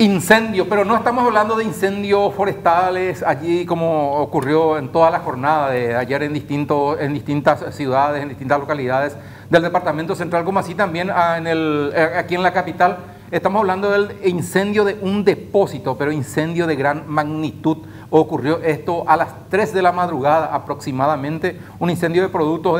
Incendio, pero no estamos hablando de incendios forestales allí como ocurrió en toda la jornada de ayer en distintas ciudades, en distintas localidades del departamento central, como así también aquí en la capital. Estamos hablando del incendio de un depósito, pero incendio de gran magnitud. Ocurrió esto a las 3 de la madrugada aproximadamente, un incendio de productos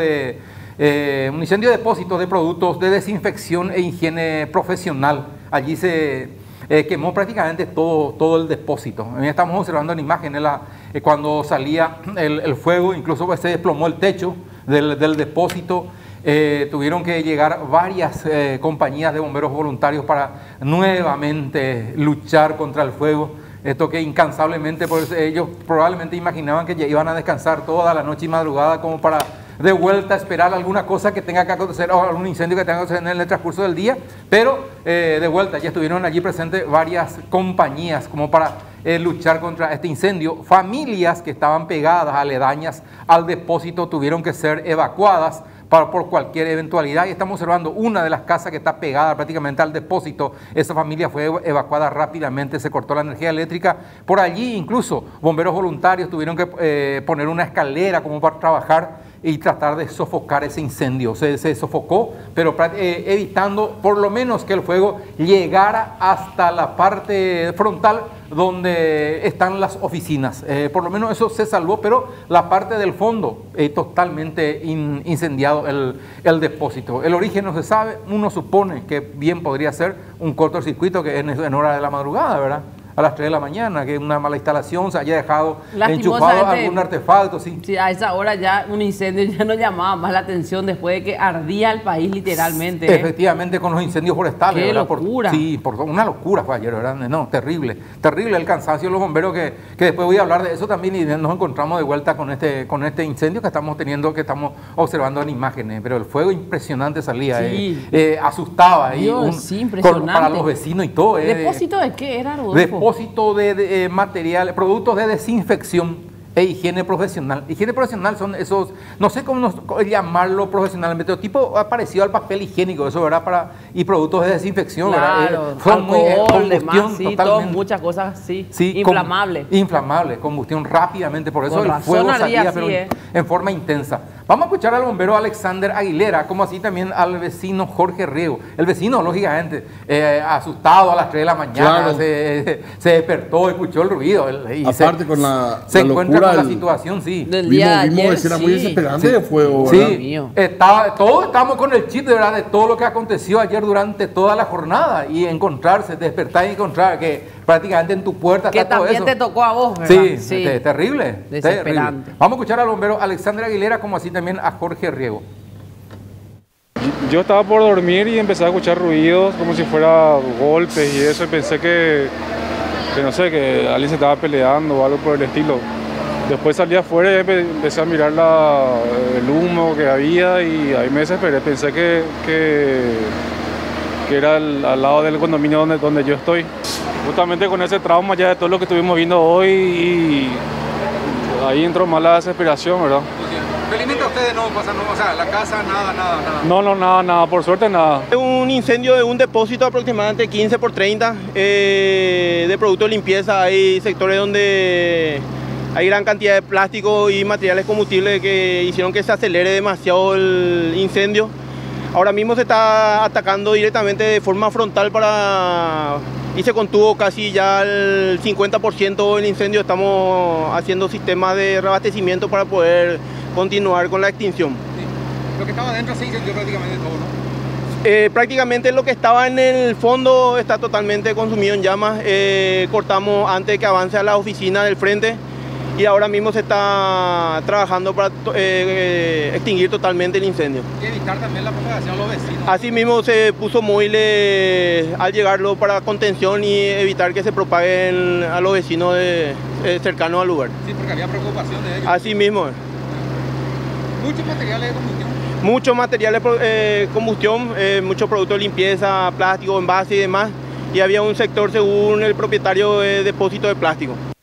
un incendio de depósitos de productos de desinfección e higiene profesional. Allí se quemó prácticamente todo el depósito. Estamos observando en imágenes cuando salía el fuego, incluso pues, se desplomó el techo del depósito. Tuvieron que llegar varias compañías de bomberos voluntarios para nuevamente luchar contra el fuego. Esto que incansablemente, pues, ellos probablemente imaginaban que ya iban a descansar toda la noche y madrugada como para de vuelta a esperar alguna cosa que tenga que acontecer o algún incendio que tenga que acontecer en el transcurso del día, pero de vuelta ya estuvieron allí presentes varias compañías como para luchar contra este incendio. Familias que estaban pegadas, aledañas al depósito, tuvieron que ser evacuadas por cualquier eventualidad, y estamos observando una de las casas que está pegada prácticamente al depósito. Esa familia fue evacuada rápidamente, se cortó la energía eléctrica. Por allí incluso bomberos voluntarios tuvieron que poner una escalera como para trabajar y tratar de sofocar ese incendio. Se sofocó, pero evitando por lo menos que el fuego llegara hasta la parte frontal donde están las oficinas. Por lo menos eso se salvó, pero la parte del fondo totalmente incendiado el depósito. El origen no se sabe, uno supone que bien podría ser un cortocircuito que en hora de la madrugada, ¿verdad? A las 3 de la mañana, que una mala instalación, se haya dejado enchufado algún artefacto. Sí. Sí, a esa hora ya un incendio ya no llamaba más la atención después de que ardía el país literalmente. Efectivamente, con los incendios forestales. ¡Qué ¿verdad? locura! Una locura fue ayer, ¿verdad? No, terrible. Terrible el cansancio de los bomberos, que después voy a hablar de eso también, y nos encontramos de vuelta con este incendio que estamos teniendo, que estamos observando en imágenes. Pero el fuego impresionante salía, sí. Asustaba. Dios, sí, impresionante. Para los vecinos y todo. ¿Depósito de qué era, Rodolfo? Depósito de materiales, productos de desinfección e higiene profesional. Higiene profesional son esos, no sé cómo llamarlo profesionalmente, tipo parecido al papel higiénico, eso, ¿verdad? Y productos de desinfección, claro, ¿verdad? Alcohol, demás, sí, muchas cosas, sí, inflamable. Inflamable, combustión rápidamente, por eso el fuego salía, pero en forma intensa. Vamos a escuchar al bombero Alexander Aguilera, como así también al vecino Jorge Riego. El vecino, lógicamente, asustado a las 3 de la mañana, claro. se despertó, escuchó el ruido. Aparte con se encuentra con la situación, sí. Del día de ayer, era muy desesperante de fuego, ¿verdad? Sí, mío. Todos estábamos con el chip, de verdad, de todo lo que aconteció ayer durante toda la jornada, y despertar y encontrar que prácticamente en tu puerta que está todo eso. Que también te tocó a vos, ¿verdad? Sí. Terrible. Desesperante. Terrible. Vamos a escuchar al bombero Alexander Aguilera, como así también a Jorge Riego. Yo estaba por dormir y empecé a escuchar ruidos como si fuera golpes y eso, y pensé que no sé, que alguien se estaba peleando o algo por el estilo. Después salí afuera y empecé a mirar el humo que había, y ahí me desesperé. Pensé que era al lado del condominio donde yo estoy. Justamente con ese trauma ya de todo lo que estuvimos viendo hoy, y ahí entró más la desesperación, ¿verdad? Felizmente a ustedes no pasa, o sea, la casa, nada. No, nada, por suerte nada. Un incendio de un depósito aproximadamente 15 por 30 de productos de limpieza. Hay sectores donde hay gran cantidad de plástico y materiales combustibles que hicieron que se acelere demasiado el incendio. Ahora mismo se está atacando directamente de forma frontal y se contuvo casi ya el 50% del incendio. Estamos haciendo sistemas de reabastecimiento para poder continuar con la extinción. Sí. Lo que estaba adentro se incendió prácticamente todo, ¿no? Prácticamente lo que estaba en el fondo está totalmente consumido en llamas. Cortamos antes de que avance a la oficina del frente, y ahora mismo se está trabajando para extinguir totalmente el incendio. Y evitar también la propagación a los vecinos. Asimismo se puso móviles al llegarlo para contención y evitar que se propaguen a los vecinos cercanos al lugar. Sí, porque había preocupación de ellos. Asimismo. Muchos materiales de combustión. Muchos materiales de combustión, muchos productos de limpieza, plástico, envase y demás. Y había un sector, según el propietario, de depósito de plástico.